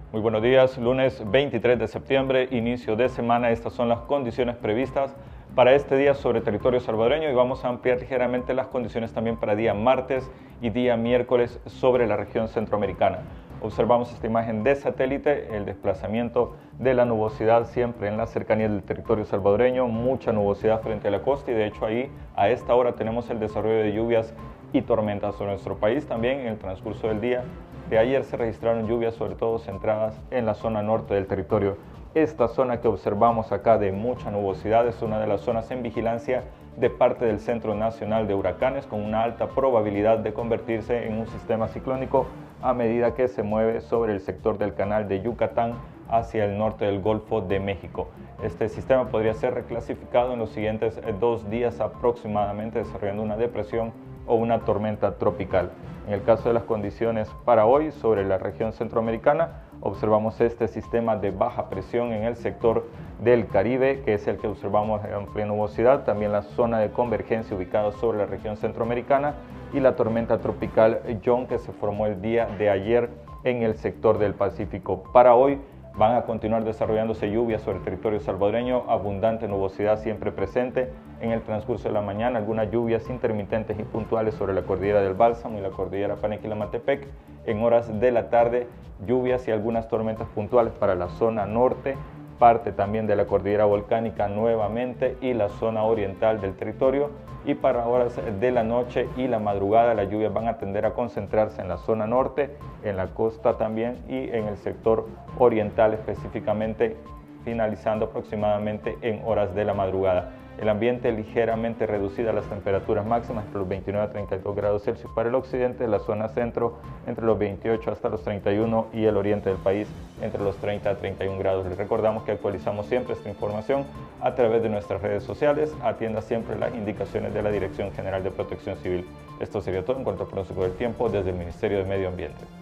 Muy buenos días, lunes 23 de septiembre, inicio de semana. Estas son las condiciones previstas para este día sobre territorio salvadoreño y vamos a ampliar ligeramente las condiciones también para día martes y día miércoles sobre la región centroamericana. Observamos esta imagen de satélite, el desplazamiento de la nubosidad siempre en la cercanía del territorio salvadoreño, mucha nubosidad frente a la costa y de hecho ahí a esta hora tenemos el desarrollo de lluvias y tormentas sobre nuestro país. También en el transcurso del día de ayer se registraron lluvias sobre todo centradas en la zona norte del territorio. Esta zona que observamos acá de mucha nubosidad es una de las zonas en vigilancia de parte del Centro Nacional de Huracanes con una alta probabilidad de convertirse en un sistema ciclónico a medida que se mueve sobre el sector del canal de Yucatán hacia el norte del Golfo de México. Este sistema podría ser reclasificado en los siguientes 2 días aproximadamente, desarrollando una depresión o una tormenta tropical. En el caso de las condiciones para hoy sobre la región centroamericana, observamos este sistema de baja presión en el sector del Caribe, que es el que observamos en amplia nubosidad, también la zona de convergencia ubicada sobre la región centroamericana y la tormenta tropical John que se formó el día de ayer en el sector del Pacífico. Para hoy van a continuar desarrollándose lluvias sobre el territorio salvadoreño, abundante nubosidad siempre presente. En el transcurso de la mañana, algunas lluvias intermitentes y puntuales sobre la cordillera del Bálsamo y la cordillera Panequila-Matepec. En horas de la tarde, lluvias y algunas tormentas puntuales para la zona norte, parte también de la cordillera volcánica nuevamente y la zona oriental del territorio. Y para horas de la noche y la madrugada las lluvias van a tender a concentrarse en la zona norte, en la costa también y en el sector oriental específicamente, finalizando aproximadamente en horas de la madrugada. El ambiente ligeramente reducida, las temperaturas máximas entre los 29 a 32 grados Celsius para el occidente, la zona centro entre los 28 hasta los 31 y el oriente del país entre los 30 a 31 grados. Les recordamos que actualizamos siempre esta información a través de nuestras redes sociales. Atienda siempre las indicaciones de la Dirección General de Protección Civil. Esto sería todo en cuanto al pronóstico del tiempo desde el Ministerio de Medio Ambiente.